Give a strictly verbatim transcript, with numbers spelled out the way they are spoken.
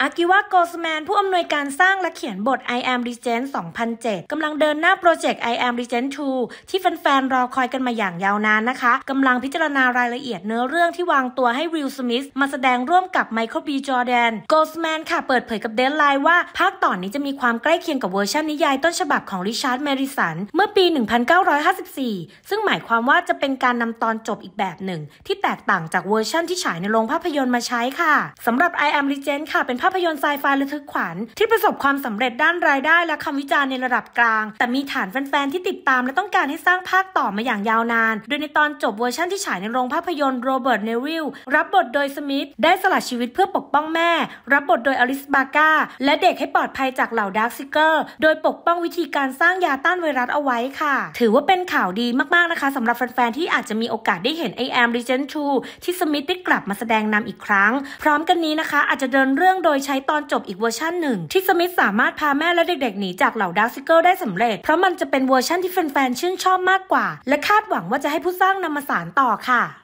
อากิวะ โกสแมนผู้อำนวยการสร้างและเขียนบท I Am Legend สองพันเจ็ด กำลังเดินหน้าโปรเจกต์ I Am Legend ทู ที่แฟนๆรอคอยกันมาอย่างยาวนานนะคะกำลังพิจารณารายละเอียดเนื้อเรื่องที่วางตัวให้วิล สมิธมาแสดงร่วมกับไมเคิล บี จอร์แดน โกสแมนค่ะเปิดเผยกับเดดไลน์ว่าภาคต่อนี้จะมีความใกล้เคียงกับเวอร์ชันนิยายต้นฉบับของริชาร์ด แมริสันเมื่อปี หนึ่งพันเก้าร้อยห้าสิบสี่ ซึ่งหมายความว่าจะเป็นการนำตอนจบอีกแบบหนึ่งที่แตกต่างจากเวอร์ชันที่ฉายในโรงภาพยนตร์มาใช้ค่ะสำหรับ I Am Legend ค่ะเป็นภาพยนตร์ไซไฟระทึกขวัญที่ประสบความสำเร็จด้านรายได้และคำวิจารณ์ในระดับกลางแต่มีฐานแฟนๆที่ติดตามและต้องการให้สร้างภาคต่อมาอย่างยาวนานโดยในตอนจบเวอร์ชันที่ฉายในโรงภาพยนตร์โรเบิร์ต เนวิลรับบทโดยสมิธได้สละชีวิตเพื่อปกป้องแม่รับบทโดยอลิส บาก้าและเด็กให้ปลอดภัยจากเหล่าดาร์คซิกเกอร์โดยปกป้องวิธีการสร้างยาต้านไวรัสเอาไว้ค่ะถือว่าเป็นข่าวดีมากๆนะคะสำหรับแฟนๆที่อาจจะมีโอกาสได้เห็น I Am Legend ทู ที่สมิธได้กลับมาแสดงนำอีกครั้งพร้อมกันนี้นะคะอาจจะเดินเรื่องโดยใช้ตอนจบอีกเวอร์ชันหนึ่งที่สมิธสามารถพาแม่และเด็กๆหนีจากเหล่าดาร์คซิกเกอร์ได้สำเร็จเพราะมันจะเป็นเวอร์ชันที่แฟนๆชื่นชอบมากกว่าและคาดหวังว่าจะให้ผู้สร้างนำมาสานต่อค่ะ